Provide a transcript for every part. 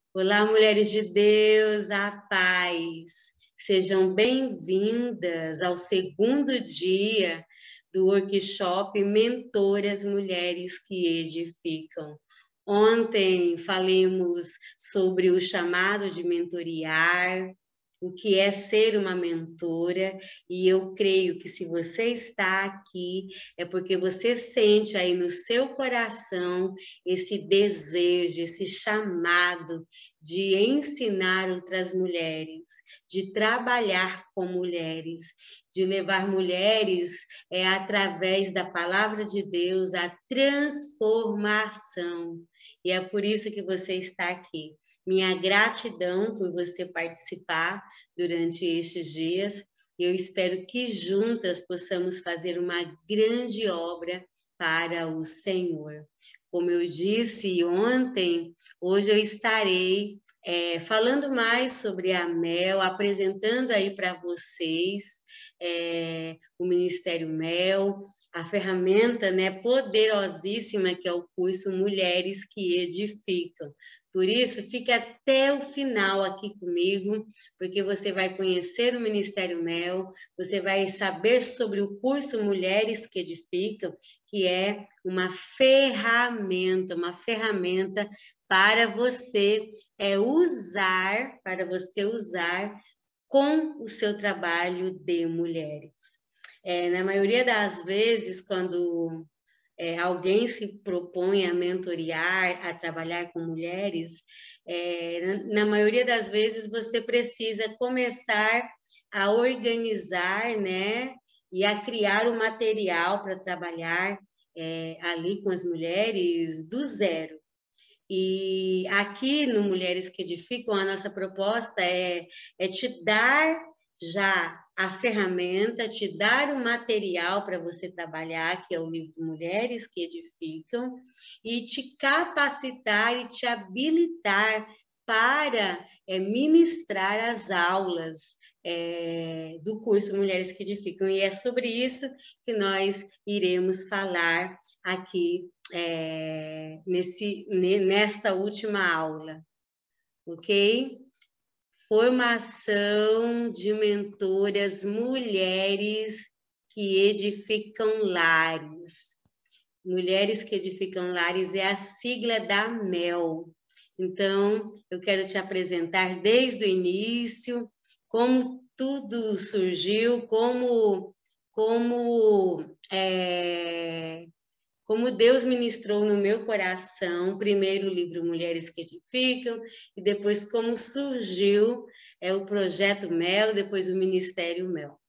Olá, mulheres de Deus, a paz. Sejam bem-vindas ao segundo dia do workshop Mentoras Mulheres que Edificam. Ontem falamos sobre o chamado de mentorear, o que é ser uma mentora, e eu creio que se você está aqui é porque você sente aí no seu coração esse desejo, esse chamado de ensinar outras mulheres, de trabalhar com mulheres, de levar mulheres através da palavra de Deus à transformação. E é por isso que você está aqui. Minha gratidão por você participar durante estes dias. Eu espero que juntas possamos fazer uma grande obra para o Senhor. Como eu disse ontem, hoje eu estarei falando mais sobre a Mel, apresentando aí para vocês o Ministério Mel, a ferramenta, né, poderosíssima que é o curso Mulheres que Edificam. Por isso, fique até o final aqui comigo, porque você vai conhecer o Ministério Mel, você vai saber sobre o curso Mulheres que Edificam, que é uma ferramenta para você usar com o seu trabalho de mulheres. Na maioria das vezes, quando alguém se propõe a mentorear, a trabalhar com mulheres, na maioria das vezes você precisa começar a organizar, né, e a criar o material para trabalhar ali com as mulheres do zero. E aqui no Mulheres que Edificam, a nossa proposta é te dar já a ferramenta, te dar o material para você trabalhar, que é o livro Mulheres que Edificam, e te capacitar e te habilitar para ministrar as aulas do curso Mulheres que Edificam. E é sobre isso que nós iremos falar aqui nesta última aula, ok? Formação de mentoras mulheres que edificam lares. Mulheres que Edificam Lares é a sigla da MEL. Então, eu quero te apresentar desde o início, como tudo surgiu, como Deus ministrou no meu coração, primeiro o livro Mulheres que Edificam, e depois como surgiu o Projeto Mel, depois o Ministério Mel.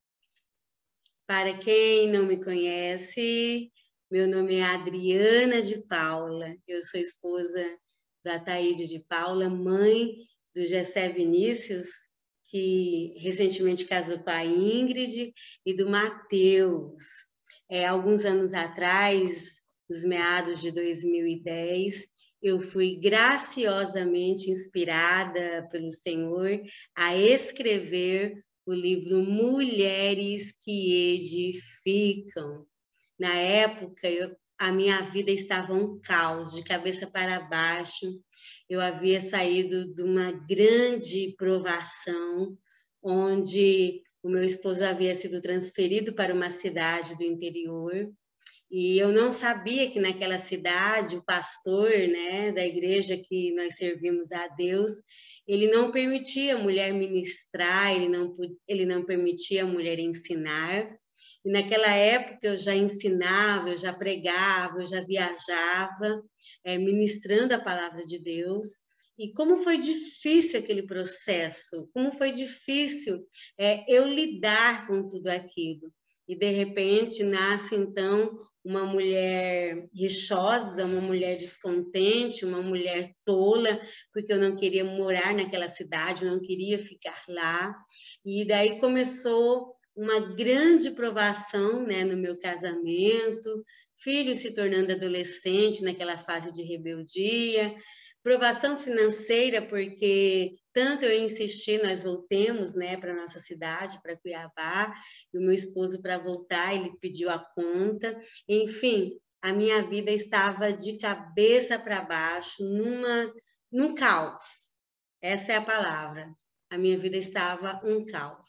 Para quem não me conhece, meu nome é Adriana de Paula, eu sou esposa da Taíde de Paula, mãe do Gessé Vinícius, que recentemente casou com a Ingrid, e do Mateus. Alguns anos atrás, nos meados de 2010, eu fui graciosamente inspirada pelo Senhor a escrever o livro Mulheres que Edificam. Na época, a minha vida estava um caos, de cabeça para baixo. Eu havia saído de uma grande provação, onde o meu esposo havia sido transferido para uma cidade do interior, e eu não sabia que naquela cidade o pastor, né, da igreja que nós servimos a Deus, ele não permitia a mulher ministrar, ele não permitia a mulher ensinar. E naquela época eu já ensinava, eu já pregava, eu já viajava, ministrando a palavra de Deus. E como foi difícil aquele processo, como foi difícil eu lidar com tudo aquilo. E, de repente, nasce, então, uma mulher rixosa, uma mulher descontente, uma mulher tola, porque eu não queria morar naquela cidade, eu não queria ficar lá. E daí começou uma grande provação, né, no meu casamento, filho se tornando adolescente naquela fase de rebeldia, provação financeira, porque tanto eu insisti, nós voltemos, né, para nossa cidade, para Cuiabá, e o meu esposo, para voltar, ele pediu a conta. Enfim, a minha vida estava de cabeça para baixo, num caos. Essa é a palavra. A minha vida estava um caos.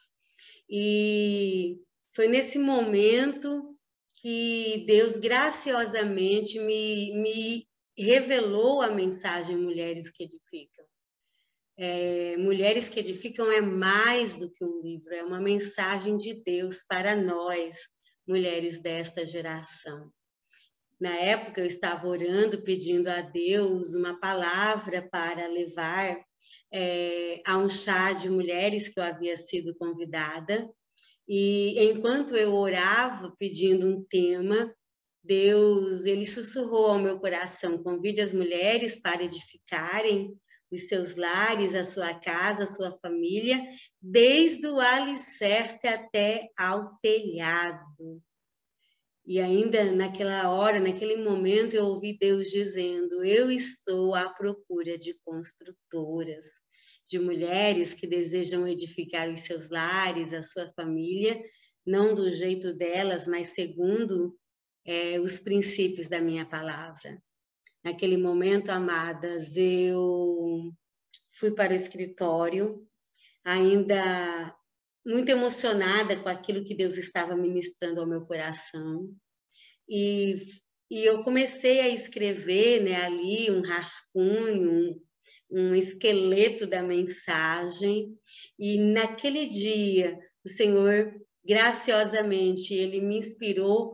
E foi nesse momento que Deus graciosamente me revelou a mensagem Mulheres que Edificam. Mulheres que Edificam é mais do que um livro, é uma mensagem de Deus para nós, mulheres desta geração. Na época, eu estava orando, pedindo a Deus uma palavra para levar a um chá de mulheres que eu havia sido convidada. E enquanto eu orava, pedindo um tema, Deus, ele sussurrou ao meu coração: convide as mulheres para edificarem os seus lares, a sua casa, a sua família, desde o alicerce até ao telhado. E ainda naquela hora, naquele momento, eu ouvi Deus dizendo: eu estou à procura de construtoras, de mulheres que desejam edificar os seus lares, a sua família, não do jeito delas, mas segundo os princípios da minha palavra. Naquele momento, amadas, eu fui para o escritório, ainda muito emocionada com aquilo que Deus estava ministrando ao meu coração. E eu comecei a escrever, né, ali um rascunho, um esqueleto da mensagem. E naquele dia, o Senhor, graciosamente, ele me inspirou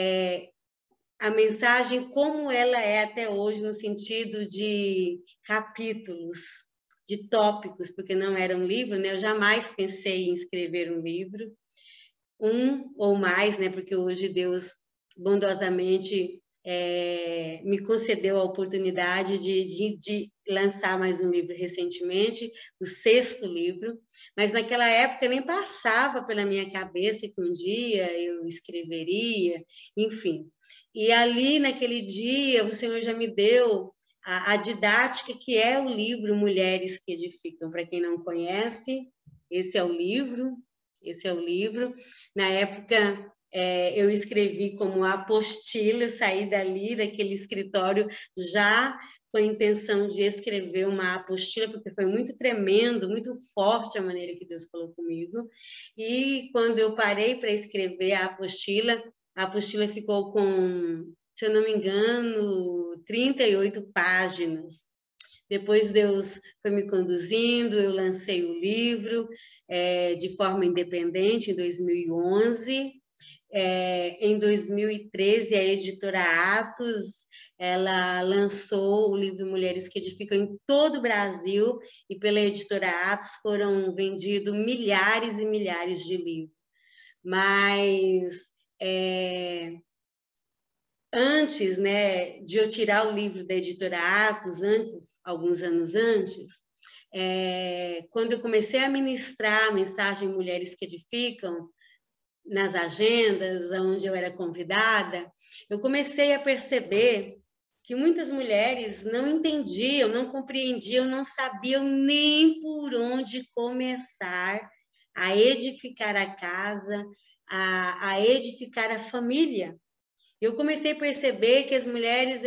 a mensagem como ela é até hoje, no sentido de capítulos, de tópicos, porque não era um livro, né? Eu jamais pensei em escrever um livro, um ou mais, né? Porque hoje Deus bondosamente me concedeu a oportunidade de lançar mais um livro recentemente, o 6º livro, mas naquela época nem passava pela minha cabeça que um dia eu escreveria, enfim. E ali, naquele dia, o Senhor já me deu a didática que é o livro Mulheres que Edificam. Para quem não conhece, esse é o livro. Na época, eu escrevi como apostila, eu saí dali, daquele escritório, já com a intenção de escrever uma apostila, porque foi muito tremendo, muito forte a maneira que Deus falou comigo. E quando eu parei para escrever a apostila ficou com, se eu não me engano, 38 páginas. Depois Deus foi me conduzindo, eu lancei o livro de forma independente em 2011. Em 2013, a editora Atos, ela lançou o livro Mulheres que Edificam em todo o Brasil, e pela editora Atos foram vendidos milhares e milhares de livros. Mas antes, né, de eu tirar o livro da editora Atos, alguns anos antes, quando eu comecei a ministrar a mensagem Mulheres que Edificam nas agendas onde eu era convidada, eu comecei a perceber que muitas mulheres não entendiam, não compreendiam, não sabiam nem por onde começar a edificar a casa, a edificar a família. Eu comecei a perceber que as mulheres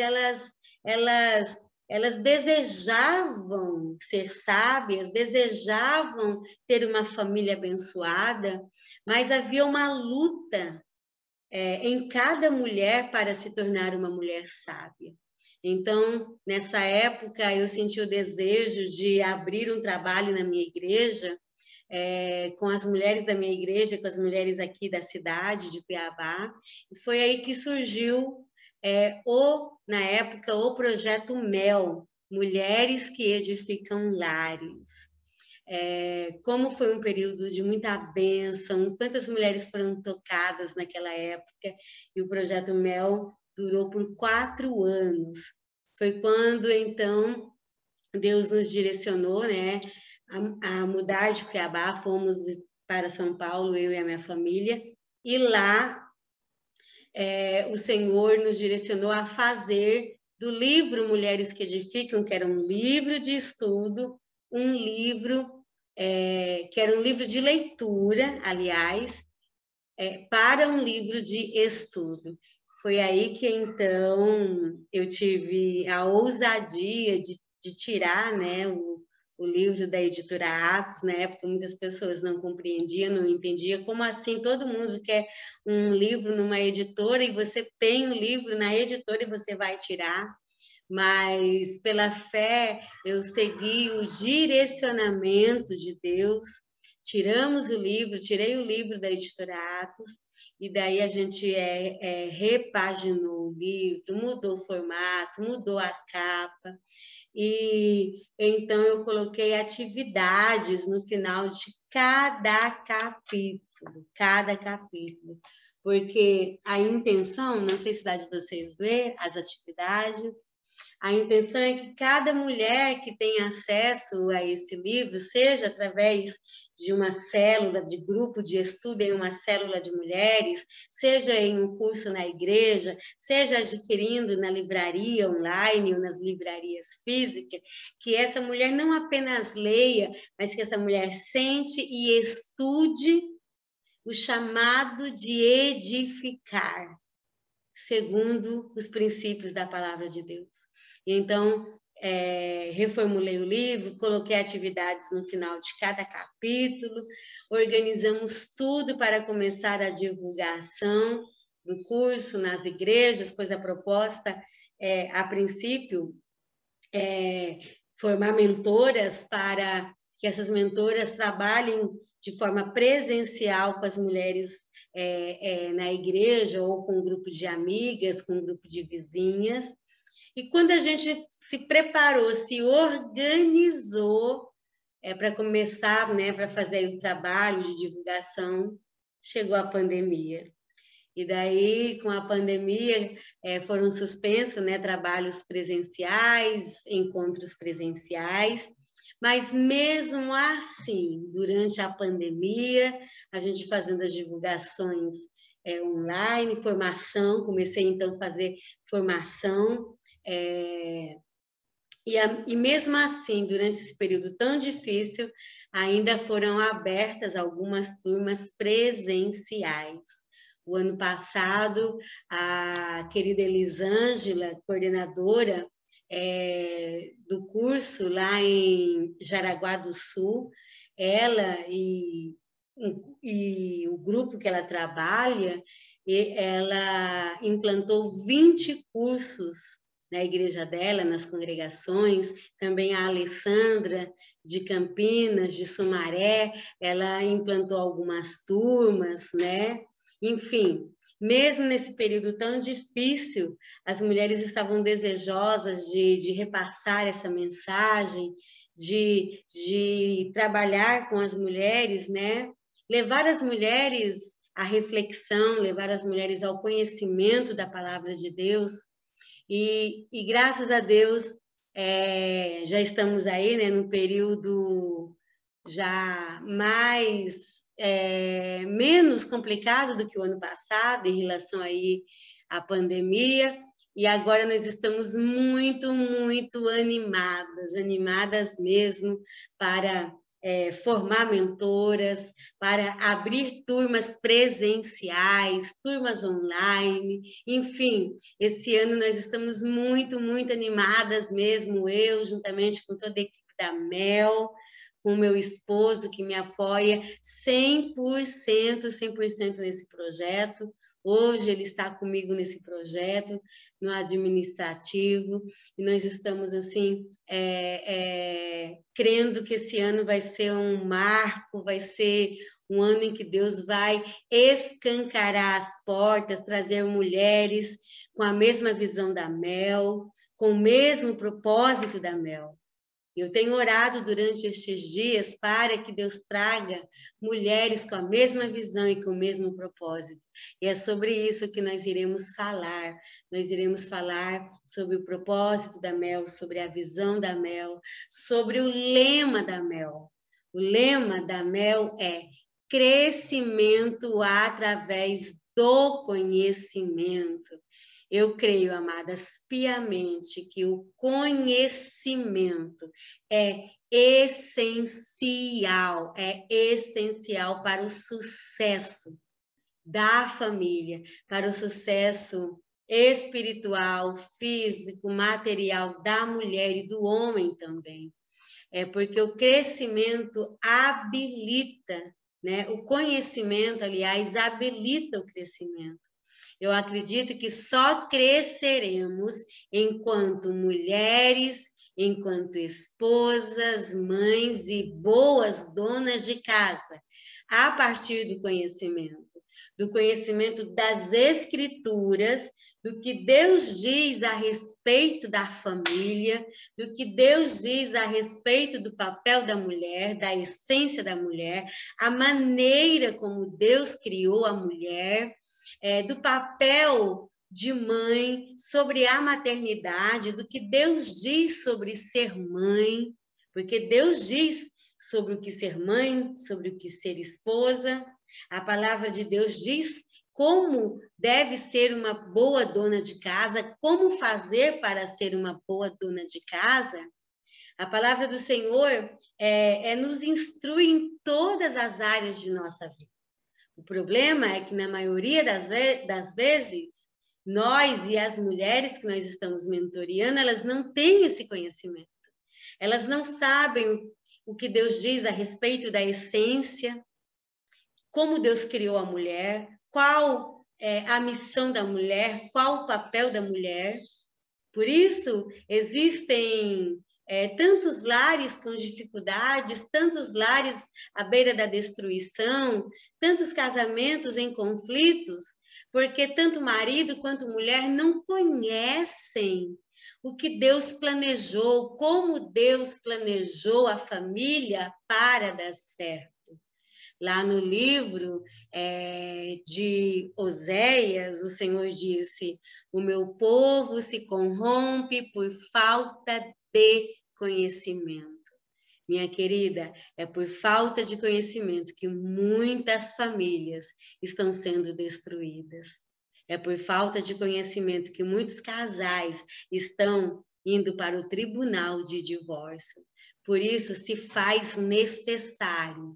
elas desejavam ser sábias, desejavam ter uma família abençoada, mas havia uma luta em cada mulher para se tornar uma mulher sábia. Então, nessa época, eu senti o desejo de abrir um trabalho na minha igreja, com as mulheres da minha igreja, com as mulheres aqui da cidade de Cuiabá, e foi aí que surgiu na época, o projeto MEL, Mulheres que Edificam Lares. Como foi um período de muita bênção, quantas mulheres foram tocadas naquela época, e o projeto MEL durou por 4 anos. Foi quando, então, Deus nos direcionou, né, a mudar de Cuiabá, fomos para São Paulo, eu e a minha família, e lá o Senhor nos direcionou a fazer do livro Mulheres que Edificam, que era um livro de estudo, um livro que era um livro de leitura, aliás, para um livro de estudo. Foi aí que, então, eu tive a ousadia de tirar, né, o o livro da editora Atos, na época muitas pessoas não compreendiam, não entendiam, como assim todo mundo quer um livro numa editora e você tem o livro na editora e você vai tirar? Mas pela fé eu segui o direcionamento de Deus, tirei o livro da editora Atos, e daí a gente repaginou o livro, mudou o formato, mudou a capa, e então eu coloquei atividades no final de cada capítulo, porque a intenção, não sei se dá de vocês ver as atividades, a intenção é que cada mulher que tenha acesso a esse livro, seja através de uma célula, de grupo de estudo em uma célula de mulheres, seja em um curso na igreja, seja adquirindo na livraria online ou nas livrarias físicas, que essa mulher não apenas leia, mas que essa mulher sente e estude o chamado de edificar, segundo os princípios da palavra de Deus. Então, reformulei o livro, coloquei atividades no final de cada capítulo, organizamos tudo para começar a divulgação do curso nas igrejas, pois a proposta a princípio, formar mentoras para que essas mentoras trabalhem de forma presencial com as mulheres na igreja, ou com um grupo de amigas, com um grupo de vizinhas. E quando a gente se preparou, se organizou para começar, né, para fazer o trabalho de divulgação, chegou a pandemia. E daí, com a pandemia, foram suspensos, né, trabalhos presenciais, encontros presenciais, mas mesmo assim, durante a pandemia, a gente fazendo as divulgações online, formação, comecei então a fazer formação, e mesmo assim, durante esse período tão difícil, ainda foram abertas algumas turmas presenciais. O ano passado, a querida Elisângela, coordenadora do curso lá em Jaraguá do Sul, ela e o grupo que ela trabalha, ela implantou 20 cursos na igreja dela, nas congregações. Também a Alessandra, de Campinas, de Sumaré, ela implantou algumas turmas, né? Enfim, mesmo nesse período tão difícil, as mulheres estavam desejosas de repassar essa mensagem, de trabalhar com as mulheres, né? Levar as mulheres à reflexão, levar as mulheres ao conhecimento da palavra de Deus. E graças a Deus, já estamos aí, né, num período já menos complicado do que o ano passado, em relação aí à pandemia, e agora nós estamos muito, muito animadas mesmo para formar mentoras, para abrir turmas presenciais, turmas online, enfim, esse ano nós estamos muito, muito animadas mesmo, eu, juntamente com toda a equipe da Mel, com o meu esposo, que me apoia 100% nesse projeto. Hoje ele está comigo nesse projeto, no administrativo, e nós estamos, assim, crendo que esse ano vai ser um marco, vai ser um ano em que Deus vai escancarar as portas, trazer mulheres com a mesma visão da Mel, com o mesmo propósito da Mel. Eu tenho orado durante estes dias para que Deus traga mulheres com a mesma visão e com o mesmo propósito. E é sobre isso que nós iremos falar. Nós iremos falar sobre o propósito da Mel, sobre a visão da Mel, sobre o lema da Mel. O lema da Mel é crescimento através do conhecimento. Eu creio, amadas, piamente que o conhecimento é essencial para o sucesso da família, para o sucesso espiritual, físico, material da mulher e do homem também. É porque o crescimento habilita, né? O conhecimento, aliás, habilita o crescimento. Eu acredito que só cresceremos enquanto mulheres, enquanto esposas, mães e boas donas de casa, a partir do conhecimento das Escrituras, do que Deus diz a respeito da família, do que Deus diz a respeito do papel da mulher, da essência da mulher, a maneira como Deus criou a mulher, do papel de mãe, sobre a maternidade, do que Deus diz sobre ser mãe, porque Deus diz sobre o que ser mãe, sobre o que ser esposa. A palavra de Deus diz como deve ser uma boa dona de casa, como fazer para ser uma boa dona de casa. A palavra do Senhor nos instrui em todas as áreas de nossa vida. O problema é que, na maioria das vezes, nós e as mulheres que nós estamos mentoreando, elas não têm esse conhecimento. Elas não sabem o que Deus diz a respeito da essência, como Deus criou a mulher, qual é a missão da mulher, qual o papel da mulher. Por isso, existem tantos lares com dificuldades, tantos lares à beira da destruição, tantos casamentos em conflitos, porque tanto marido quanto mulher não conhecem o que Deus planejou, como Deus planejou a família para dar certo. Lá no livro de Oséias, o Senhor disse: o meu povo se corrompe por falta de conhecimento. Minha querida, é por falta de conhecimento que muitas famílias estão sendo destruídas. É por falta de conhecimento que muitos casais estão indo para o tribunal de divórcio. Por isso, se faz necessário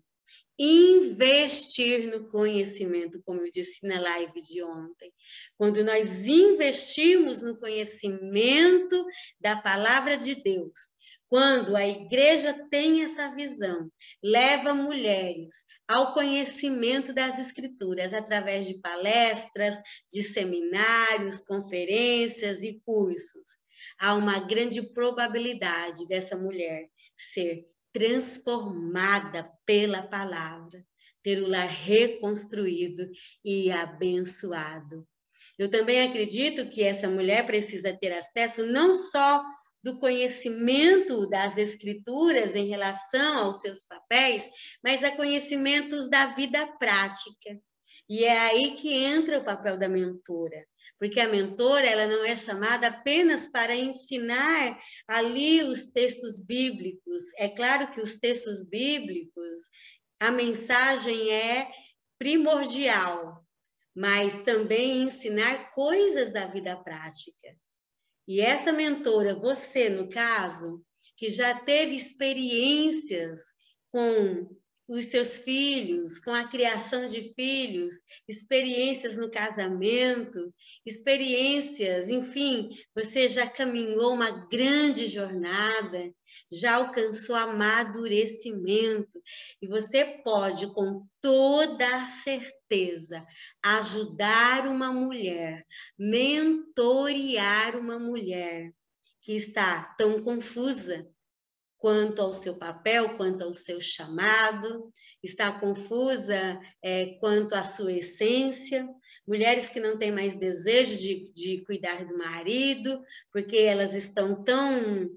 investir no conhecimento, como eu disse na live de ontem. Quando nós investirmos no conhecimento da palavra de Deus, quando a igreja tem essa visão, leva mulheres ao conhecimento das Escrituras através de palestras, de seminários, conferências e cursos, há uma grande probabilidade dessa mulher ser transformada pela palavra, ter o lar reconstruído e abençoado. Eu também acredito que essa mulher precisa ter acesso não só do conhecimento das Escrituras em relação aos seus papéis, mas a conhecimentos da vida prática. E é aí que entra o papel da mentora. Porque a mentora, ela não é chamada apenas para ensinar ali os textos bíblicos. É claro que os textos bíblicos, a mensagem é primordial, mas também ensinar coisas da vida prática. E essa mentora, você, no caso, que já teve experiências com os seus filhos, com a criação de filhos, experiências no casamento, experiências, enfim, você já caminhou uma grande jornada, já alcançou amadurecimento, e você pode, com toda a certeza, ajudar uma mulher, mentorear uma mulher que está tão confusa quanto ao seu papel, quanto ao seu chamado, está confusa quanto à sua essência, mulheres que não têm mais desejo de cuidar do marido, porque elas estão tão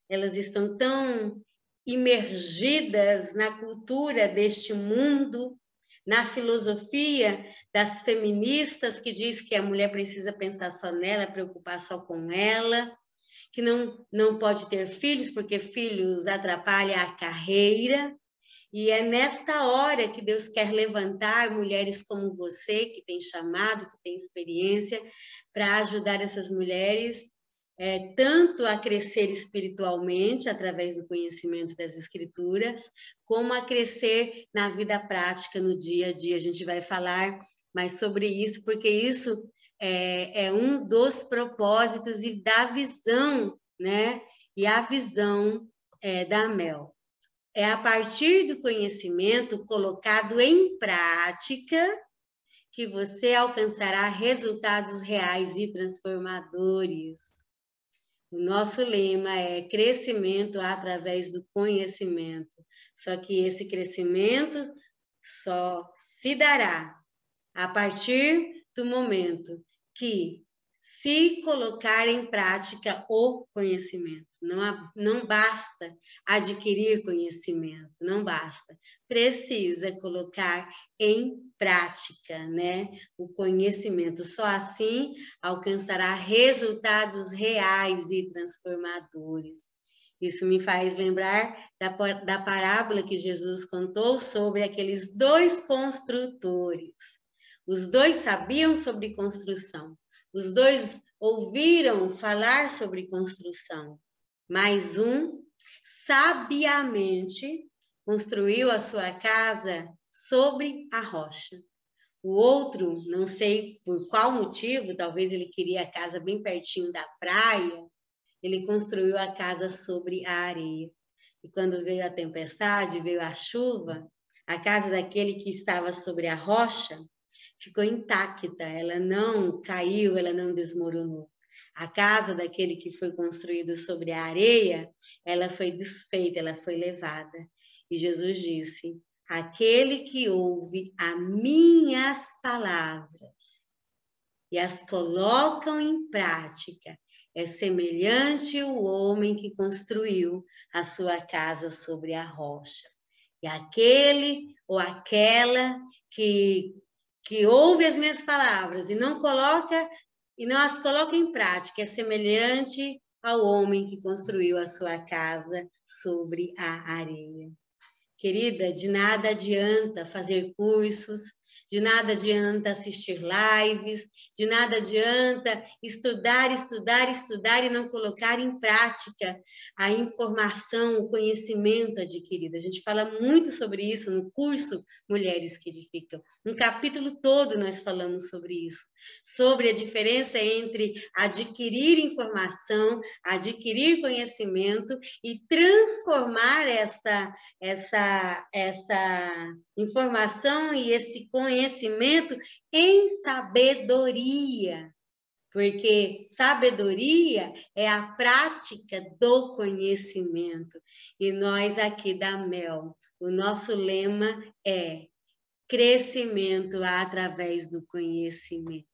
imergidas na cultura deste mundo, na filosofia das feministas, que diz que a mulher precisa pensar só nela, preocupar só com ela, que não pode ter filhos, porque filhos atrapalham a carreira. E é nesta hora que Deus quer levantar mulheres como você, que tem chamado, que tem experiência, para ajudar essas mulheres tanto a crescer espiritualmente, através do conhecimento das Escrituras, como a crescer na vida prática, no dia a dia. A gente vai falar mais sobre isso, porque isso é um dos propósitos e da visão, né? E a visão da Mel. É a partir do conhecimento colocado em prática que você alcançará resultados reais e transformadores. O nosso lema é crescimento através do conhecimento. Só que esse crescimento só se dará a partir do momento que se colocar em prática o conhecimento. Não basta adquirir conhecimento, não basta. Precisa colocar em prática, né, o conhecimento. Só assim alcançará resultados reais e transformadores. Isso me faz lembrar da parábola que Jesus contou sobre aqueles 2 construtores. Os 2 sabiam sobre construção. Os 2 ouviram falar sobre construção, mas um sabiamente construiu a sua casa sobre a rocha. O outro, não sei por qual motivo, talvez ele queria a casa bem pertinho da praia, ele construiu a casa sobre a areia. E quando veio a tempestade, veio a chuva, a casa daquele que estava sobre a rocha ficou intacta, ela não caiu, ela não desmoronou. A casa daquele que foi construído sobre a areia, ela foi desfeita, ela foi levada. E Jesus disse: aquele que ouve as minhas palavras e as colocam em prática, é semelhante ao homem que construiu a sua casa sobre a rocha. E aquele ou aquela que ouve as minhas palavras e não as coloca em prática, é semelhante ao homem que construiu a sua casa sobre a areia. Querida, de nada adianta fazer cursos, de nada adianta assistir lives, de nada adianta estudar e não colocar em prática a informação, o conhecimento adquirido. A gente fala muito sobre isso no curso Mulheres que Edificam. Um capítulo todo nós falamos sobre isso, sobre a diferença entre adquirir informação, adquirir conhecimento e transformar essa informação e esse conhecimento em sabedoria, porque sabedoria é a prática do conhecimento. E nós aqui da Mel, o nosso lema é crescimento através do conhecimento.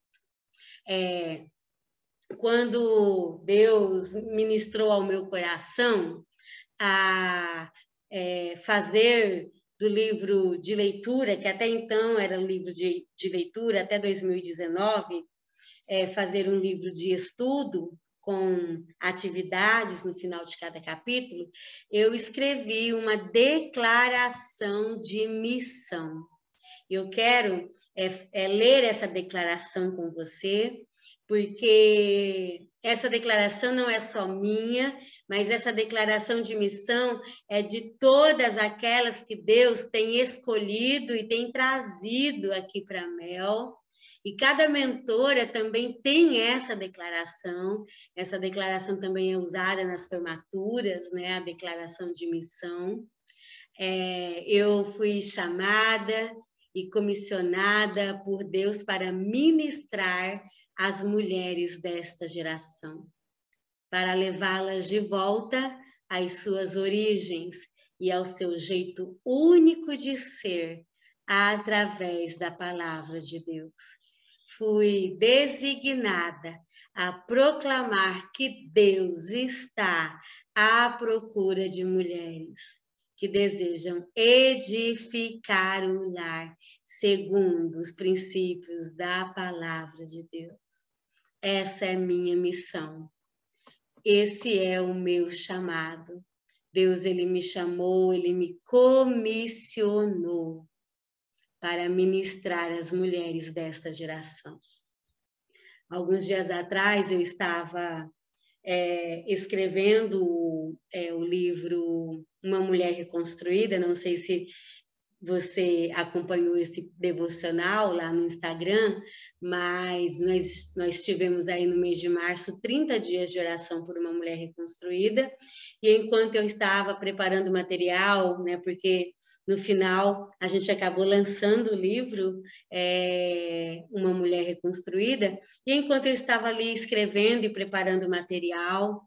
Quando Deus ministrou ao meu coração a fazer do livro de leitura, que até então era um livro de leitura, até 2019, fazer um livro de estudo com atividades no final de cada capítulo, eu escrevi uma declaração de missão. Eu quero ler essa declaração com você, porque essa declaração não é só minha, mas essa declaração de missão é de todas aquelas que Deus tem escolhido e tem trazido aqui para a Mel. E cada mentora também tem essa declaração também é usada nas formaturas, né? A declaração de missão. Eu fui chamada e comissionada por Deus para ministrar às mulheres desta geração, para levá-las de volta às suas origens e ao seu jeito único de ser, através da palavra de Deus. Fui designada a proclamar que Deus está à procura de mulheres que desejam edificar o lar segundo os princípios da palavra de Deus. Essa é minha missão. Esse é o meu chamado. Deus, ele me chamou, ele me comissionou para ministrar às mulheres desta geração. Alguns dias atrás eu estava escrevendo o livro Uma Mulher Reconstruída, não sei se você acompanhou esse devocional lá no Instagram, mas nós tivemos aí no mês de março 30 dias de oração por uma mulher reconstruída, e enquanto eu estava preparando o material, né, porque no final a gente acabou lançando o livro, Uma Mulher Reconstruída, e enquanto eu estava ali escrevendo e preparando o material,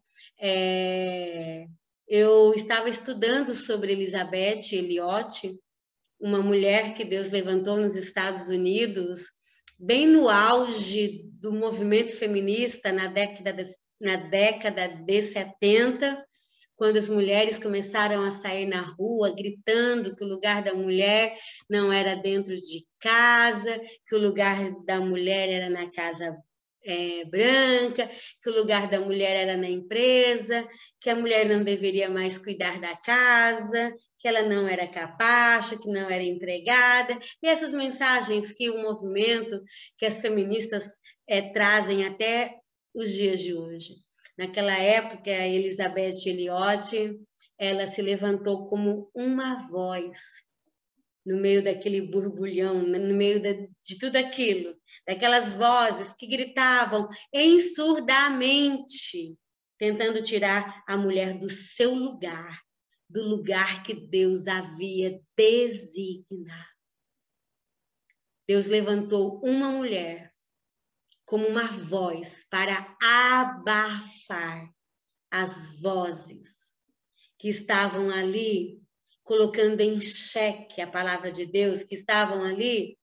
eu estava estudando sobre Elizabeth Elliot, uma mulher que Deus levantou nos Estados Unidos, bem no auge do movimento feminista na década de 70, quando as mulheres começaram a sair na rua gritando que o lugar da mulher não era dentro de casa, que o lugar da mulher era na casa branca, que o lugar da mulher era na empresa, que a mulher não deveria mais cuidar da casa, que ela não era capaz, que não era empregada, e essas mensagens que o movimento, que as feministas trazem até os dias de hoje. Naquela época, a Elizabeth Elliot, ela se levantou como uma voz no meio daquele borbulhão, no meio de tudo aquilo, daquelas vozes que gritavam ensurdamente, tentando tirar a mulher do seu lugar, do lugar que Deus havia designado. Deus levantou uma mulher como uma voz para abafar as vozes que estavam ali colocando em xeque a palavra de Deus, que estavam ali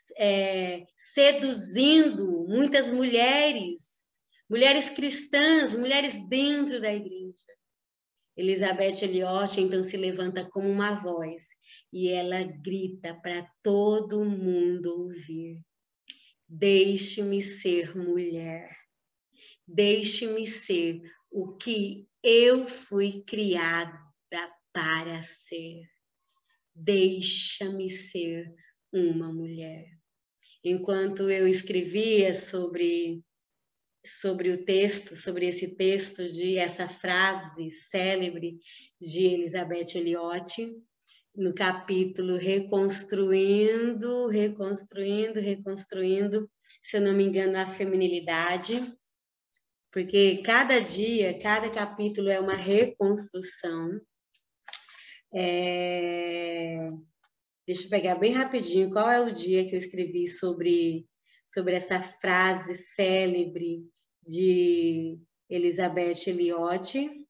seduzindo muitas mulheres cristãs, mulheres dentro da igreja. Elizabeth Elliot, então, se levanta como uma voz e ela grita para todo mundo ouvir: deixe-me ser mulher, deixe-me ser o que eu fui criada para ser. Deixa-me ser uma mulher. Enquanto eu escrevia sobre o texto, sobre esse texto, essa frase célebre de Elizabeth Elliot, no capítulo Reconstruindo, se eu não me engano, a feminilidade, porque cada dia, cada capítulo é uma reconstrução. Deixa eu pegar bem rapidinho qual é o dia que eu escrevi sobre essa frase célebre de Elizabeth Elliot.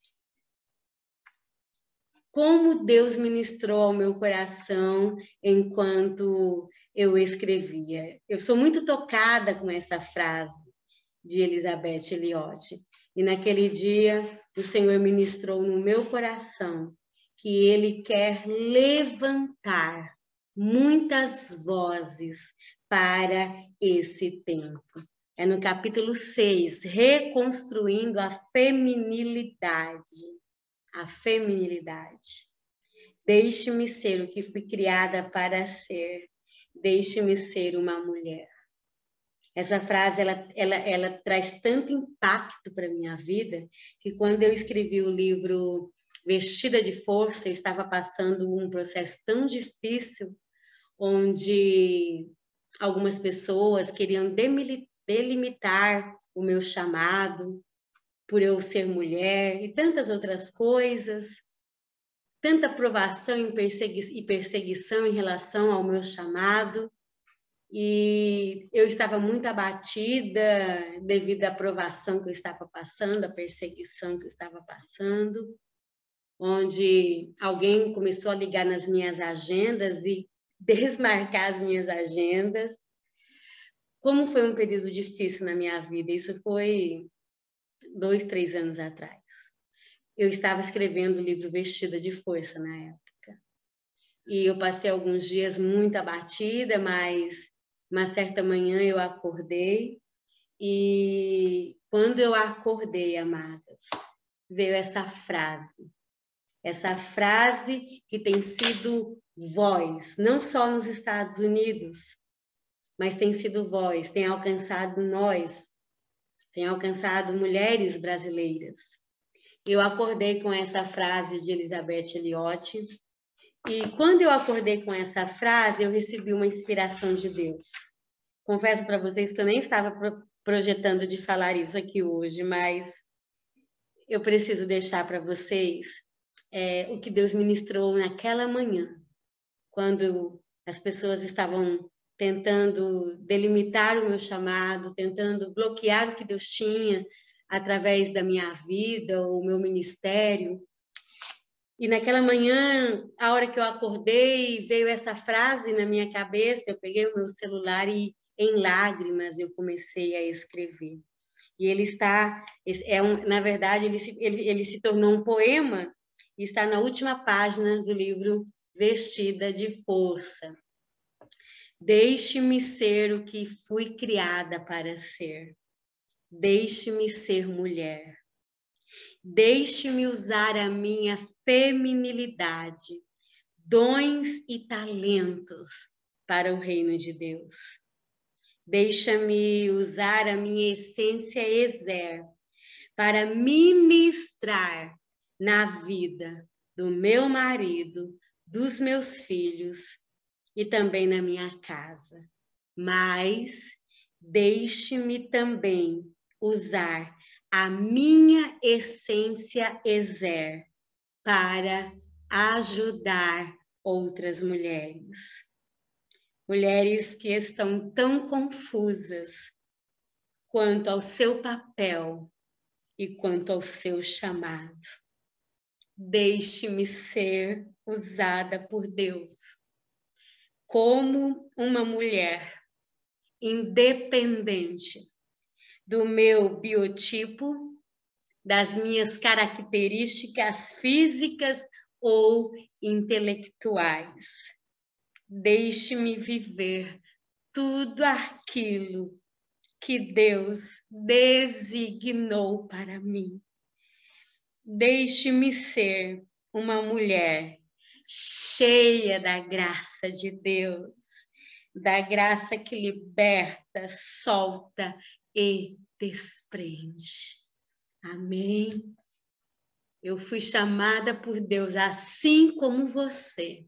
Como Deus ministrou ao meu coração enquanto eu escrevia. Eu sou muito tocada com essa frase de Elizabeth Elliot. E naquele dia, o Senhor ministrou no meu coração que Ele quer levantar muitas vozes para esse tempo. É no capítulo 6, reconstruindo a feminilidade. A feminilidade. Deixe-me ser o que fui criada para ser. Deixe-me ser uma mulher. Essa frase, ela traz tanto impacto para a minha vida, que quando eu escrevi o livro Vestida de Força, eu estava passando um processo tão difícil, onde algumas pessoas queriam delimitar o meu chamado, por eu ser mulher, e tantas outras coisas, tanta aprovação e perseguição em relação ao meu chamado, e eu estava muito abatida devido à aprovação que eu estava passando, à perseguição que eu estava passando, onde alguém começou a ligar nas minhas agendas e desmarcar as minhas agendas. Como foi um período difícil na minha vida, isso foi 2, 3 anos atrás. Eu estava escrevendo o livro Vestida de Força na época. E eu passei alguns dias muito abatida, mas uma certa manhã eu acordei. E quando eu acordei, amadas, veio essa frase que tem sido voz, não só nos Estados Unidos, mas tem sido voz, tem alcançado nós, tem alcançado mulheres brasileiras. Eu acordei com essa frase de Elizabeth Elliot E quando eu acordei com essa frase, eu recebi uma inspiração de Deus. Confesso para vocês que eu nem estava projetando de falar isso aqui hoje, mas eu preciso deixar para vocês o que Deus ministrou naquela manhã, quando as pessoas estavam tentando delimitar o meu chamado, tentando bloquear o que Deus tinha através da minha vida, o meu ministério. E naquela manhã, a hora que eu acordei, veio essa frase na minha cabeça, eu peguei o meu celular e, em lágrimas, eu comecei a escrever. E ele está, na verdade, ele se tornou um poema e está na última página do livro Vestida de Força. Deixe-me ser o que fui criada para ser. Deixe-me ser mulher. Deixe-me usar a minha feminilidade, dons e talentos para o reino de Deus. Deixa-me usar a minha essência Ezer para ministrar na vida do meu marido, dos meus filhos e também na minha casa. Mas deixe-me também usar a minha essência Ezer para ajudar outras mulheres. Mulheres que estão tão confusas quanto ao seu papel e quanto ao seu chamado. Deixe-me ser usada por Deus como uma mulher independente do meu biotipo, das minhas características físicas ou intelectuais. Deixe-me viver tudo aquilo que Deus designou para mim. Deixe-me ser uma mulher cheia da graça de Deus, da graça que liberta, solta e desprende. Amém? Eu fui chamada por Deus, assim como você,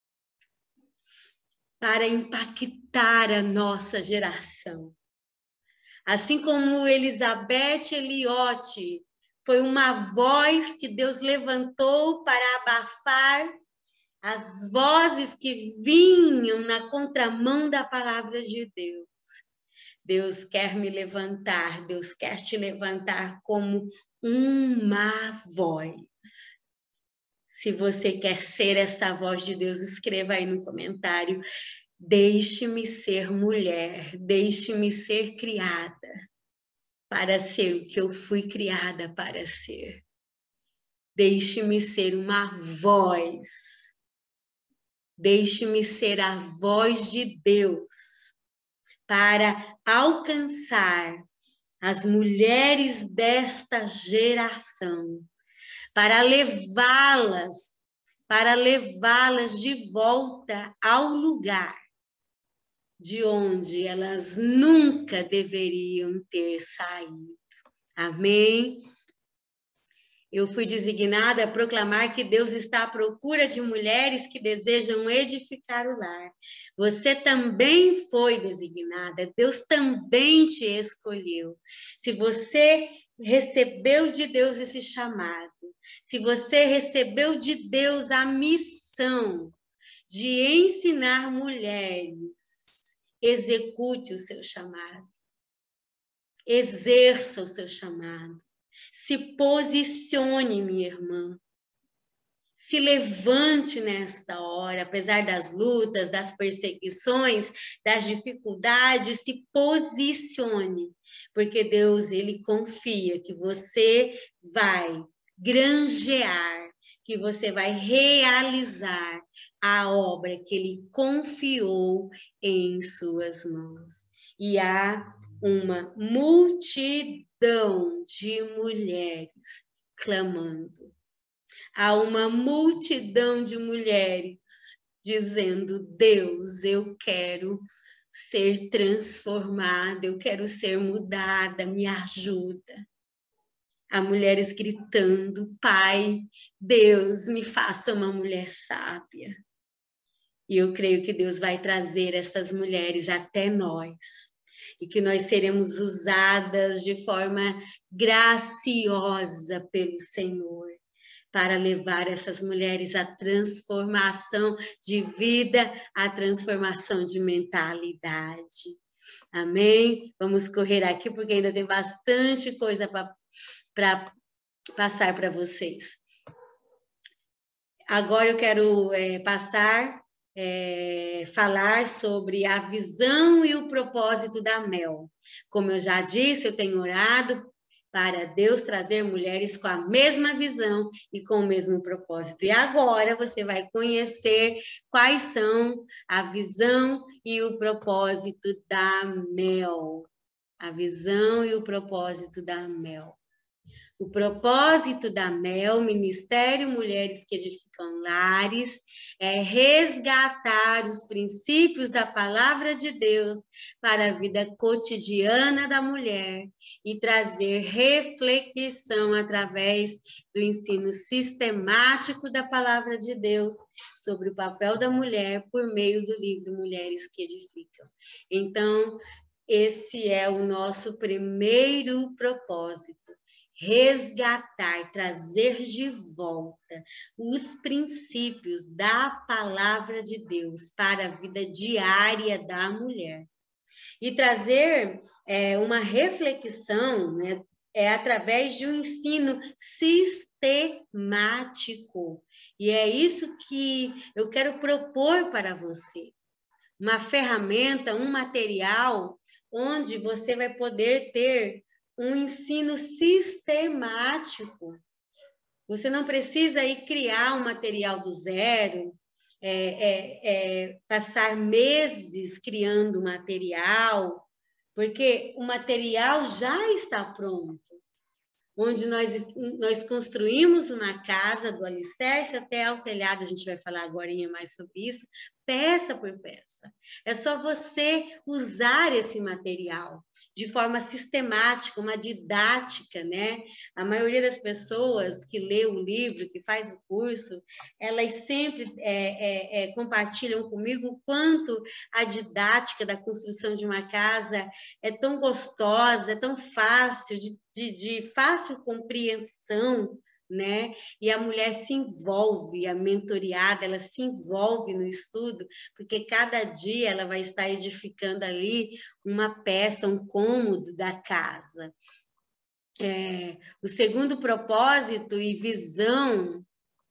para impactar a nossa geração. Assim como Elizabeth Elliot foi uma voz que Deus levantou para abafar as vozes que vinham na contramão da palavra de Deus. Deus quer me levantar, Deus quer te levantar como uma voz. Se você quer ser essa voz de Deus, escreva aí no comentário: deixe-me ser mulher, deixe-me ser criada para ser o que eu fui criada para ser. Deixe-me ser uma voz. Deixe-me ser a voz de Deus para alcançar as mulheres desta geração, para levá-las de volta ao lugar de onde elas nunca deveriam ter saído. Amém? Eu fui designada a proclamar que Deus está à procura de mulheres que desejam edificar o lar. Você também foi designada, Deus também te escolheu. Se você recebeu de Deus esse chamado, se você recebeu de Deus a missão de ensinar mulheres, execute o seu chamado, exerça o seu chamado. Se posicione, minha irmã. Se levante nesta hora, apesar das lutas, das perseguições, das dificuldades, se posicione, porque Deus, ele confia que você vai granjear, que você vai realizar a obra que ele confiou em suas mãos. E há uma multidão de mulheres clamando. Há uma multidão de mulheres dizendo: Deus, eu quero ser transformada, eu quero ser mudada, me ajuda. Há mulheres gritando: Pai, Deus, me faça uma mulher sábia. E eu creio que Deus vai trazer essas mulheres até nós. E que nós seremos usadas de forma graciosa pelo Senhor para levar essas mulheres à transformação de vida, à transformação de mentalidade. Amém? Vamos correr aqui, porque ainda tem bastante coisa para passar para vocês. Agora eu quero falar sobre a visão e o propósito da Mel. Como eu já disse, eu tenho orado para Deus trazer mulheres com a mesma visão e com o mesmo propósito. E agora você vai conhecer quais são a visão e o propósito da Mel. A visão e o propósito da Mel. O propósito da Mel, Ministério Mulheres que Edificam Lares, é resgatar os princípios da palavra de Deus para a vida cotidiana da mulher e trazer reflexão através do ensino sistemático da palavra de Deus sobre o papel da mulher por meio do livro Mulheres que Edificam. Então, esse é o nosso primeiro propósito. Resgatar, trazer de volta os princípios da palavra de Deus para a vida diária da mulher. E trazer uma reflexão, né, através de um ensino sistemático. E é isso que eu quero propor para você. Uma ferramenta, um material onde você vai poder ter um ensino sistemático. Você não precisa ir criar um material do zero, passar meses criando material, porque o material já está pronto. Onde nós construímos uma casa do alicerce até ao telhado, a gente vai falar agora mais sobre isso, peça por peça. É só você usar esse material de forma sistemática, uma didática, né? A maioria das pessoas que lê o livro, que faz o curso, elas sempre compartilham comigo o quanto a didática da construção de uma casa é tão gostosa, é tão fácil, de fácil compreensão, né? E a mulher se envolve, a mentoriada, ela se envolve no estudo, porque cada dia ela vai estar edificando ali uma peça, um cômodo da casa. O segundo propósito e visão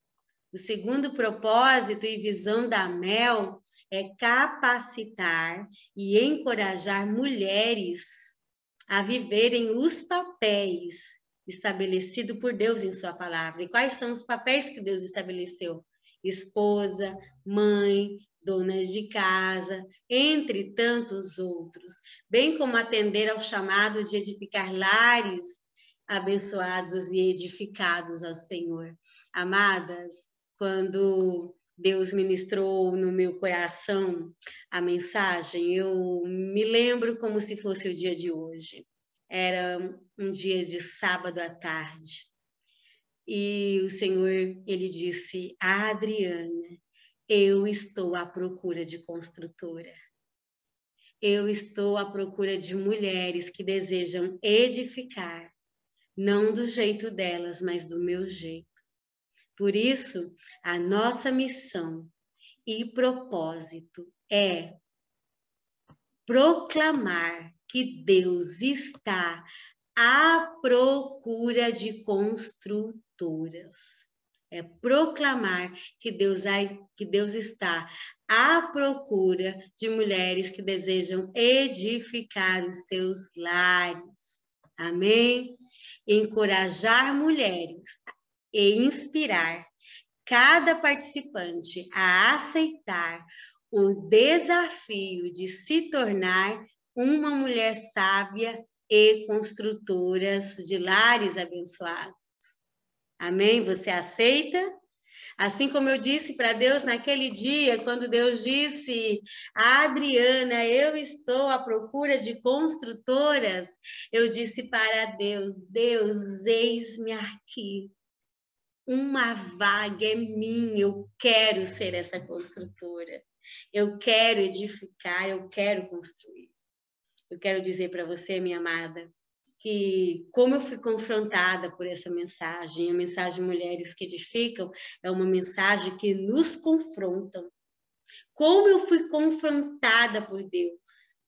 da Mel é capacitar e encorajar mulheres a viverem os papéis estabelecido por Deus em sua palavra. E quais são os papéis que Deus estabeleceu? Esposa, mãe, donas de casa, entre tantos outros, bem como atender ao chamado de edificar lares abençoados e edificados ao Senhor. Amadas, quando Deus ministrou no meu coração a mensagem, eu me lembro como se fosse o dia de hoje. Era um dia de sábado à tarde. E o Senhor, ele disse: Adriana, eu estou à procura de construtora. Eu estou à procura de mulheres que desejam edificar, não do jeito delas, mas do meu jeito. Por isso, a nossa missão e propósito é proclamar que Deus está à procura de construtoras. É proclamar que Deus está à procura de mulheres que desejam edificar os seus lares. Amém? Encorajar mulheres e inspirar cada participante a aceitar o desafio de se tornar uma mulher sábia e construtoras de lares abençoados. Amém? Você aceita? Assim como eu disse para Deus naquele dia, quando Deus disse a Adriana, eu estou à procura de construtoras, eu disse para Deus, Deus, eis-me aqui. Uma vaga é minha, eu quero ser essa construtora. Eu quero edificar, eu quero construir. Eu quero dizer para você, minha amada, que como eu fui confrontada por essa mensagem, a mensagem Mulheres que Edificam é uma mensagem que nos confronta. Como eu fui confrontada por Deus.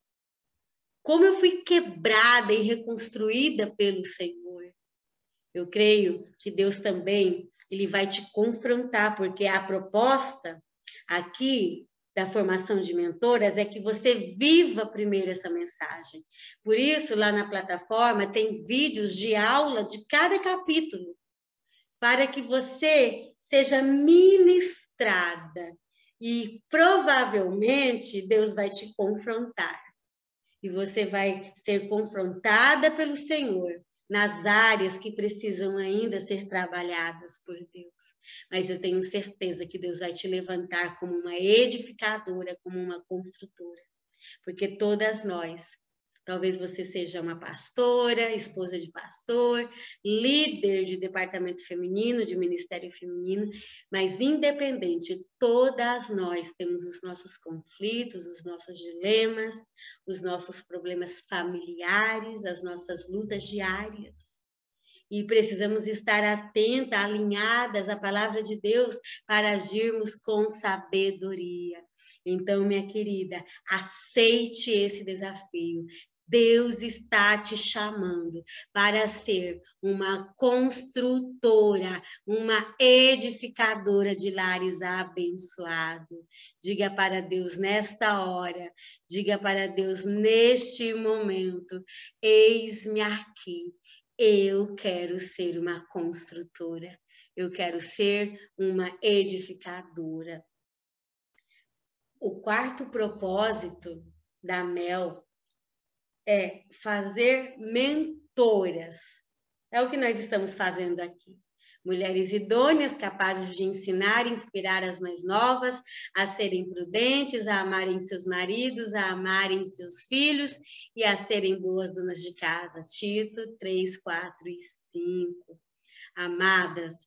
Como eu fui quebrada e reconstruída pelo Senhor. Eu creio que Deus também, ele vai te confrontar, porque a proposta aqui da formação de mentoras é que você viva primeiro essa mensagem. Por isso, lá na plataforma, tem vídeos de aula de cada capítulo, para que você seja ministrada. E provavelmente Deus vai te confrontar. E você vai ser confrontada pelo Senhor nas áreas que precisam ainda ser trabalhadas por Deus. Mas eu tenho certeza que Deus vai te levantar como uma edificadora, como uma construtora. Porque todas nós, talvez você seja uma pastora, esposa de pastor, líder de departamento feminino, de ministério feminino, mas independente, todas nós temos os nossos conflitos, os nossos dilemas, os nossos problemas familiares, as nossas lutas diárias. E precisamos estar atentas, alinhadas à palavra de Deus para agirmos com sabedoria. Então, minha querida, aceite esse desafio. Deus está te chamando para ser uma construtora, uma edificadora de lares abençoado. Diga para Deus nesta hora, diga para Deus neste momento, eis-me aqui. Eu quero ser uma construtora, eu quero ser uma edificadora. O quarto propósito da Mel é fazer mentoras. É o que nós estamos fazendo aqui. Mulheres idôneas, capazes de ensinar e inspirar as mais novas a serem prudentes, a amarem seus maridos, a amarem seus filhos e a serem boas donas de casa. Tito 3, 4 e 5. Amadas,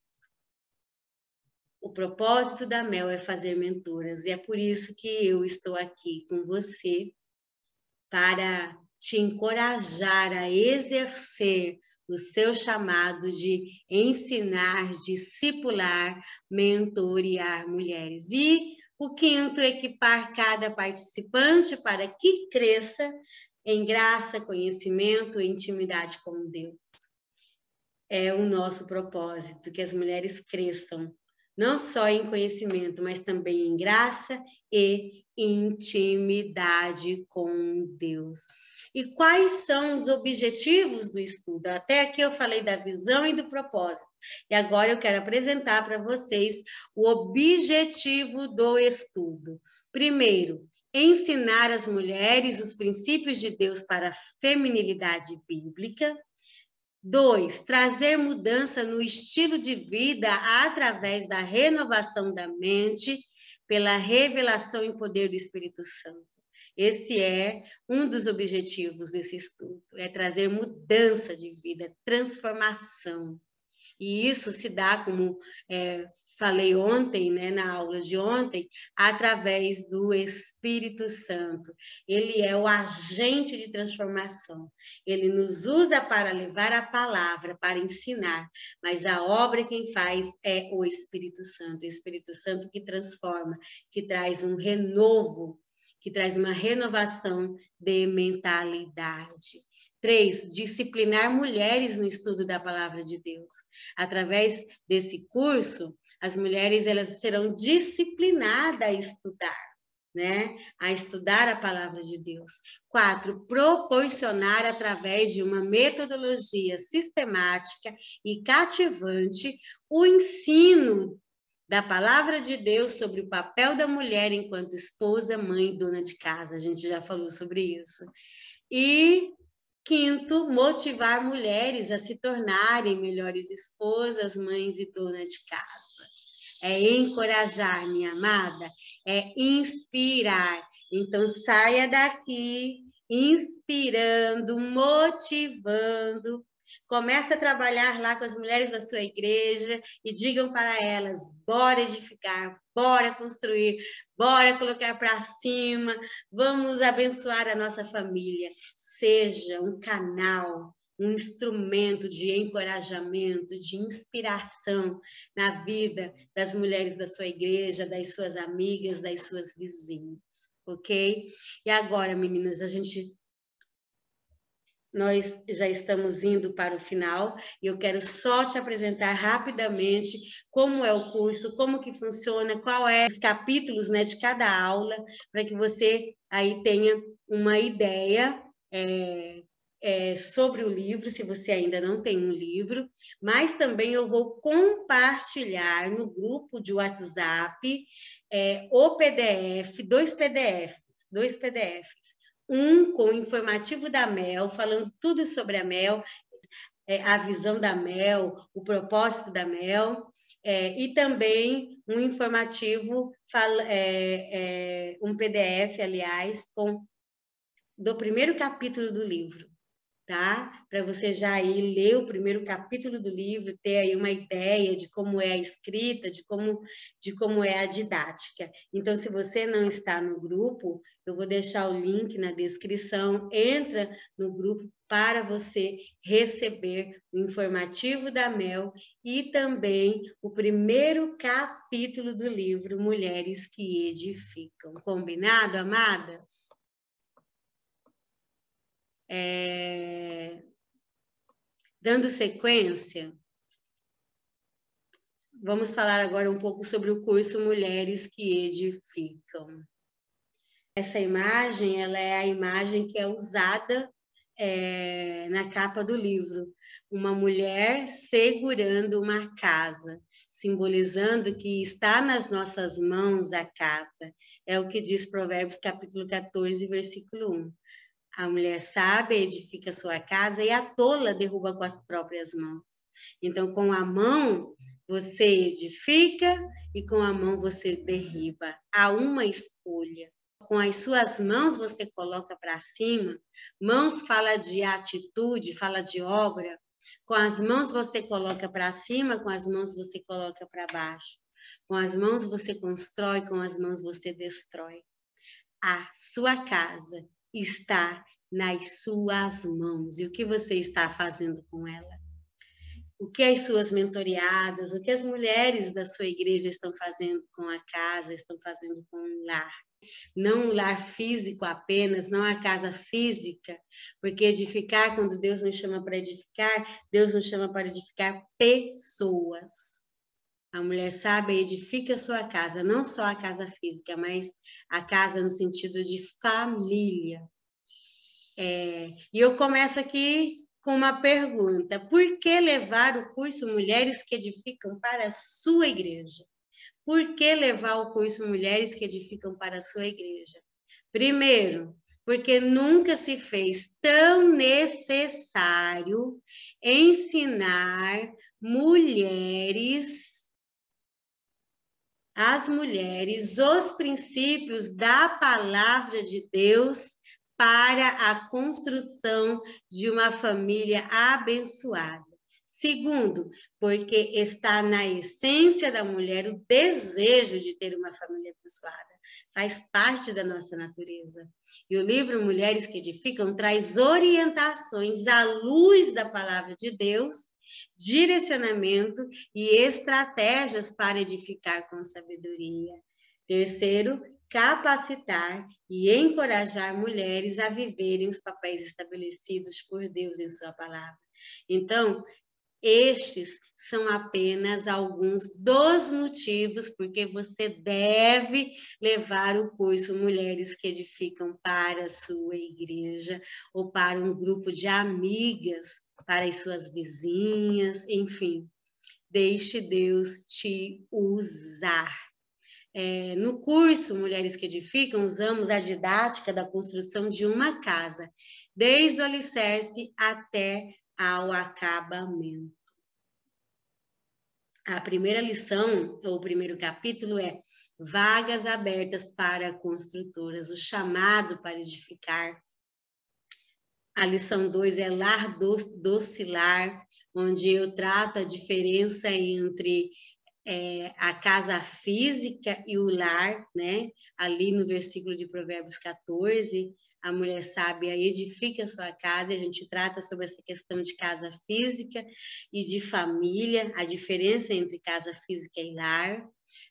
o propósito da Mel é fazer mentoras e é por isso que eu estou aqui com você para te encorajar a exercer o seu chamado de ensinar, discipular, mentorear mulheres. E o quinto, equipar cada participante para que cresça em graça, conhecimento e intimidade com Deus. É o nosso propósito, que as mulheres cresçam, não só em conhecimento, mas também em graça e intimidade com Deus. E quais são os objetivos do estudo? Até aqui eu falei da visão e do propósito. E agora eu quero apresentar para vocês o objetivo do estudo. Primeiro, ensinar às mulheres os princípios de Deus para a feminilidade bíblica. 2, trazer mudança no estilo de vida através da renovação da mente, pela revelação e poder do Espírito Santo. Esse é um dos objetivos desse estudo, é trazer mudança de vida, transformação. E isso se dá, como falei ontem, né, na aula de ontem, através do Espírito Santo. Ele é o agente de transformação. Ele nos usa para levar a palavra, para ensinar, mas a obra quem faz é o Espírito Santo. O Espírito Santo que transforma, que traz um renovo, que traz uma renovação de mentalidade. 3, disciplinar mulheres no estudo da palavra de Deus. Através desse curso, as mulheres elas serão disciplinadas a estudar, né? A estudar a palavra de Deus. 4, proporcionar através de uma metodologia sistemática e cativante o ensino da palavra de Deus sobre o papel da mulher enquanto esposa, mãe e dona de casa. A gente já falou sobre isso. E 5, motivar mulheres a se tornarem melhores esposas, mães e donas de casa. é encorajar, minha amada, é inspirar. Então, saia daqui inspirando, motivando. Comece a trabalhar lá com as mulheres da sua igreja e digam para elas, bora edificar, bora construir, bora colocar para cima, vamos abençoar a nossa família. Seja um canal, um instrumento de encorajamento, de inspiração na vida das mulheres da sua igreja, das suas amigas, das suas vizinhas, ok? E agora, meninas, nós já estamos indo para o final e eu quero só te apresentar rapidamente como é o curso, como que funciona, qual é os capítulos, né, de cada aula, para que você aí tenha uma ideia sobre o livro, se você ainda não tem um livro, mas também eu vou compartilhar no grupo de WhatsApp o PDF, dois PDFs. Um com o informativo da Mel, falando tudo sobre a Mel, a visão da Mel, o propósito da Mel, e também um informativo, um PDF, aliás, do primeiro capítulo do livro, tá? Para você já ir ler o primeiro capítulo do livro, ter aí uma ideia de como é a escrita, de como é a didática. Então, se você não está no grupo, eu vou deixar o link na descrição, entra no grupo para você receber o informativo da Mel e também o primeiro capítulo do livro Mulheres que Edificam. Combinado, amadas? Dando sequência, vamos falar agora um pouco sobre o curso Mulheres que Edificam. Essa imagem, ela é a imagem que é usada na capa do livro. Uma mulher segurando uma casa, simbolizando que está nas nossas mãos a casa. É o que diz Provérbios capítulo 14, versículo 1. A mulher sábia edifica sua casa e a tola derruba com as próprias mãos. Então, com a mão, você edifica e com a mão você derriba. Há uma escolha. Com as suas mãos você coloca para cima. Mãos fala de atitude, fala de obra. Com as mãos você coloca para cima, com as mãos você coloca para baixo. Com as mãos você constrói, com as mãos você destrói. A sua casa está nas suas mãos. E o que você está fazendo com ela? O que as suas mentoriadas, o que as mulheres da sua igreja estão fazendo com a casa, estão fazendo com o lar? Não o lar físico apenas, não a casa física, porque edificar, quando Deus nos chama para edificar, Deus nos chama para edificar pessoas. A mulher sábia edifica a sua casa, não só a casa física, mas a casa no sentido de família. E eu começo aqui com uma pergunta. Por que levar o curso Mulheres que Edificam para a sua igreja? Por que levar o curso Mulheres que Edificam para a sua igreja? Primeiro, porque nunca se fez tão necessário ensinar as mulheres, os princípios da palavra de Deus para a construção de uma família abençoada. Segundo, porque está na essência da mulher o desejo de ter uma família abençoada. Faz parte da nossa natureza. E o livro Mulheres que Edificam traz orientações à luz da palavra de Deus, direcionamento e estratégias para edificar com sabedoria. Terceiro, capacitar e encorajar mulheres a viverem os papéis estabelecidos por Deus em sua palavra. Então, estes são apenas alguns dos motivos porque você deve levar o curso Mulheres que Edificam para a sua igreja ou para um grupo de amigas, para as suas vizinhas, enfim. Deixe Deus te usar. No curso Mulheres que Edificam, usamos a didática da construção de uma casa, desde o alicerce até ao acabamento. A primeira lição, ou o primeiro capítulo é vagas abertas para construtoras, o chamado para edificar. A lição 2 é lar docilar, onde eu trato a diferença entre a casa física e o lar, né? Ali no versículo de Provérbios 14, a mulher sábia edifica a sua casa, e a gente trata sobre essa questão de casa física e de família, a diferença entre casa física e lar.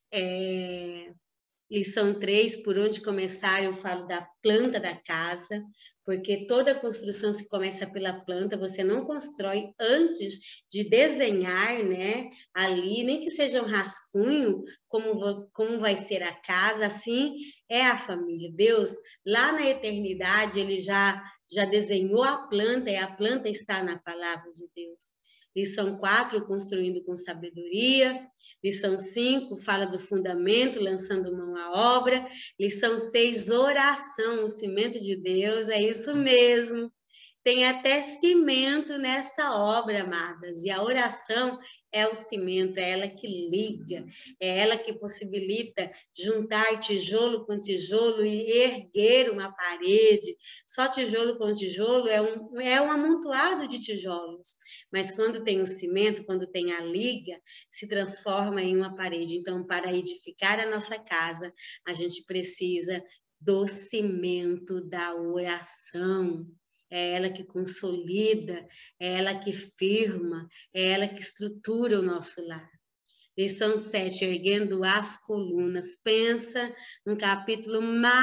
Lição 3, por onde começar, eu falo da planta da casa, porque toda construção se começa pela planta, você não constrói antes de desenhar, né, ali, nem que seja um rascunho, como vai ser a casa, assim é a família. Deus, lá na eternidade, ele já desenhou a planta, e a planta está na palavra de Deus. Lição 4, construindo com sabedoria. Lição 5, fala do fundamento, lançando mão à obra. Lição 6, oração, o cimento de Deus. É isso mesmo. Tem até cimento nessa obra, amadas. E a oração é o cimento, é ela que liga, é ela que possibilita juntar tijolo com tijolo e erguer uma parede. Só tijolo com tijolo é um amontoado de tijolos. Mas quando tem o cimento, quando tem a liga, se transforma em uma parede. Então, para edificar a nossa casa, a gente precisa do cimento da oração. É ela que consolida, é ela que firma, é ela que estrutura o nosso lar. Lição 7, erguendo as colunas. Pensa num capítulo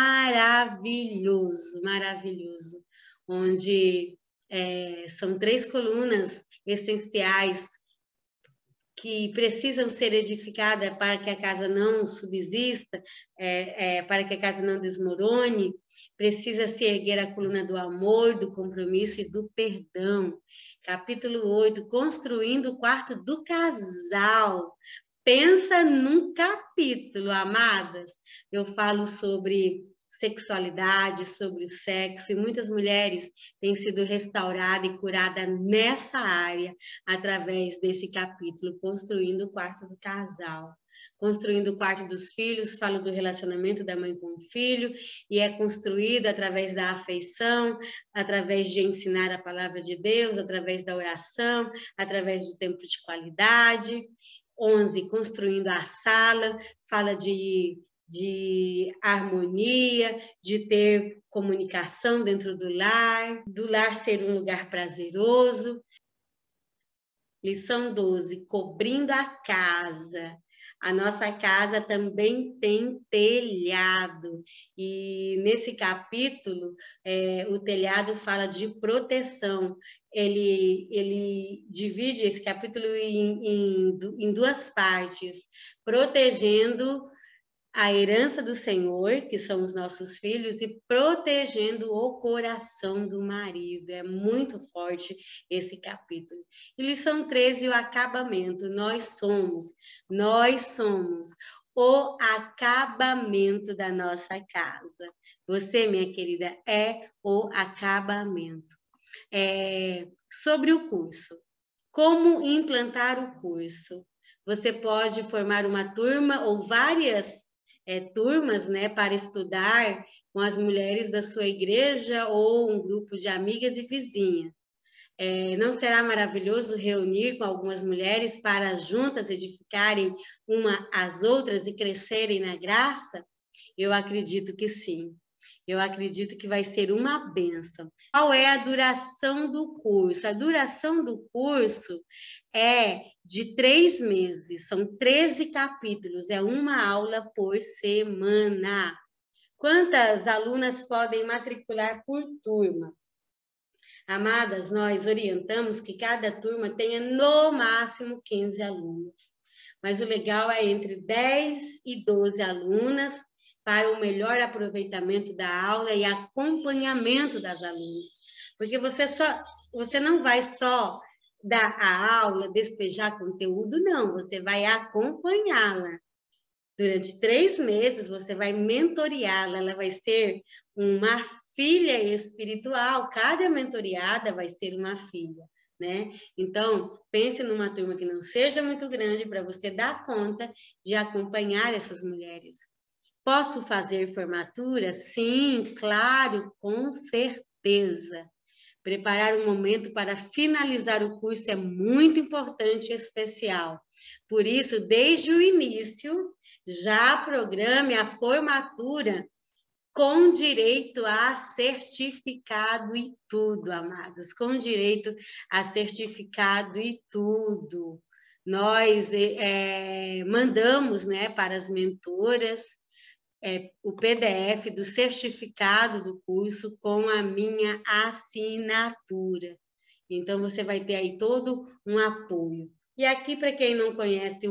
maravilhoso, maravilhoso, onde são 3 colunas essenciais que precisam ser edificadas para que a casa não subsista, para que a casa não desmorone. Precisa se erguer a coluna do amor, do compromisso e do perdão. Capítulo 8, construindo o quarto do casal. Pensa num capítulo, amadas. Eu falo sobre sexualidade, sobre sexo, e muitas mulheres têm sido restauradas e curadas nessa área, através desse capítulo, construindo o quarto do casal. Construindo o quarto dos filhos, falo do relacionamento da mãe com o filho, e é construído através da afeição, através de ensinar a palavra de Deus, através da oração, através do tempo de qualidade. 11, construindo a sala, fala de harmonia, de ter comunicação dentro do lar ser um lugar prazeroso. Lição 12, cobrindo a casa. A nossa casa também tem telhado, e nesse capítulo, o telhado fala de proteção. Ele divide esse capítulo em 2 partes, protegendo a herança do Senhor, que são os nossos filhos, e protegendo o coração do marido. É muito forte esse capítulo. E lição 13, o acabamento. Nós somos o acabamento da nossa casa. Você, minha querida, é o acabamento. Sobre o curso. Como implantar o curso? Você pode formar uma turma ou várias turmas, né, para estudar com as mulheres da sua igreja ou um grupo de amigas e vizinhas. Não será maravilhoso reunir com algumas mulheres para juntas edificarem uma às outras e crescerem na graça? Eu acredito que sim. Eu acredito que vai ser uma bênção. Qual é a duração do curso? A duração do curso é de 3 meses, são 13 capítulos, é uma aula por semana. Quantas alunas podem matricular por turma? Amadas, nós orientamos que cada turma tenha no máximo 15 alunos. Mas o legal é entre 10 e 12 alunas, para o melhor aproveitamento da aula e acompanhamento das alunas. Porque você não vai só dar a aula, despejar conteúdo, não. Você vai acompanhá-la. Durante 3 meses, você vai mentoreá-la. Ela vai ser uma filha espiritual. Cada mentoreada vai ser uma filha. né? Então, pense numa turma que não seja muito grande para você dar conta de acompanhar essas mulheres. Posso fazer formatura? Sim, claro, com certeza. Preparar um momento para finalizar o curso é muito importante e especial. Por isso, desde o início, já programe a formatura com direito a certificado e tudo, amados, com direito a certificado e tudo. Nós mandamos, né, para as mentoras o PDF do certificado do curso com a minha assinatura. Então, você vai ter aí todo um apoio. E aqui, para quem não conhece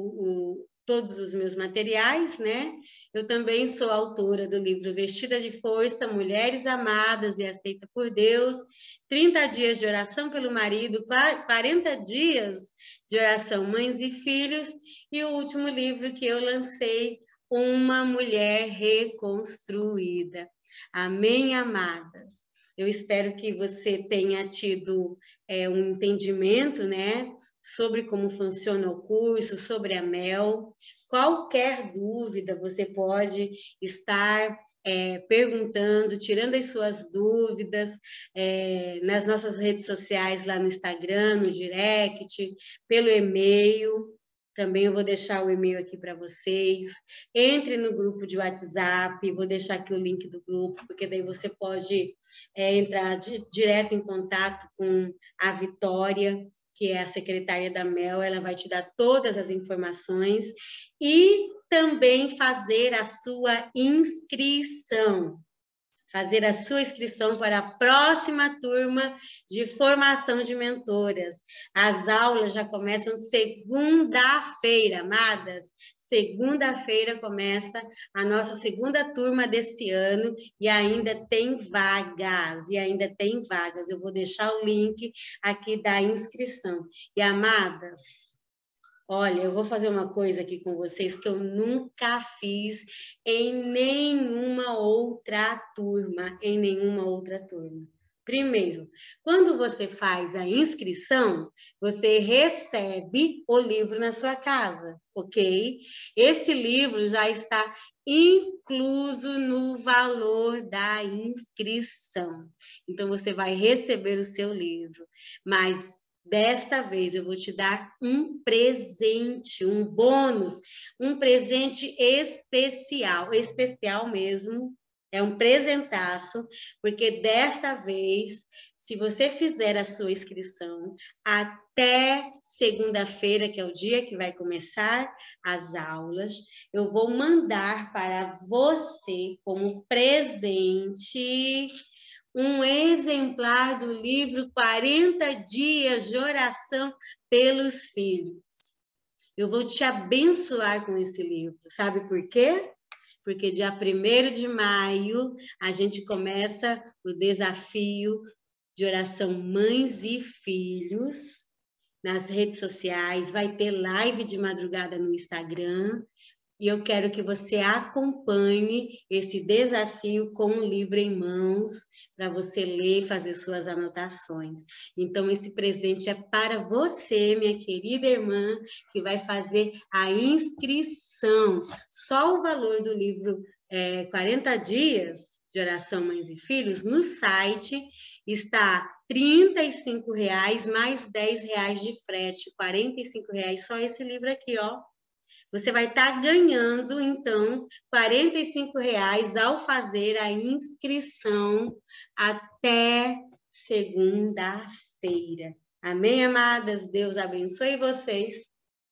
todos os meus materiais, né? Eu também sou autora do livro Vestida de Força, Mulheres Amadas e Aceitas por Deus, 30 dias de oração pelo marido, 40 dias de oração mães e filhos, e o último livro que eu lancei, Uma Mulher Reconstruída. Amém, amadas? Eu espero que você tenha tido um entendimento, né, sobre como funciona o curso, sobre a Mel. Qualquer dúvida, você pode estar perguntando, tirando as suas dúvidas nas nossas redes sociais, lá no Instagram, no direct, pelo e-mail. Também eu vou deixar o e-mail aqui para vocês. Entre no grupo de WhatsApp, vou deixar aqui o link do grupo, porque daí você pode entrar direto em contato com a Vitória, que é a secretária da Mel, ela vai te dar todas as informações e também fazer a sua inscrição. Fazer a sua inscrição para a próxima turma de formação de mentoras. As aulas já começam segunda-feira, amadas. Segunda-feira começa a nossa segunda turma desse ano e ainda tem vagas, Eu vou deixar o link aqui da inscrição. E, amadas, olha, eu vou fazer uma coisa aqui com vocês que eu nunca fiz em nenhuma outra turma, Primeiro, quando você faz a inscrição, você recebe o livro na sua casa, ok? Esse livro já está incluso no valor da inscrição. Então, você vai receber o seu livro, mas desta vez eu vou te dar um presente, um bônus, um presente especial mesmo. É um presentaço, porque desta vez, se você fizer a sua inscrição até segunda-feira, que é o dia que vai começar as aulas, eu vou mandar para você como presente um exemplar do livro 40 dias de oração pelos filhos. Eu vou te abençoar com esse livro. Sabe por quê? Porque dia 1º de maio a gente começa o desafio de oração mães e filhos nas redes sociais. Vai ter live de madrugada no Instagram. E eu quero que você acompanhe esse desafio com um livro em mãos, para você ler e fazer suas anotações. Então, esse presente é para você, minha querida irmã, que vai fazer a inscrição. Só o valor do livro 40 dias de oração mães e filhos, no site, está R$ 35,00 mais R$ 10,00 de frete, R$ 45,00 só esse livro aqui, ó. Você vai estar ganhando, então, R$ 45,00 ao fazer a inscrição até segunda-feira. Amém, amadas? Deus abençoe vocês.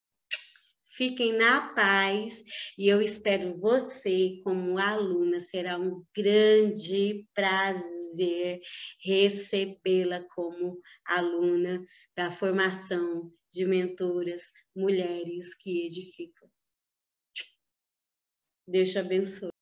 Fiquem na paz e eu espero você como aluna. Será um grande prazer recebê-la como aluna da formação de mentoras, mulheres que edificam. Deus te abençoe.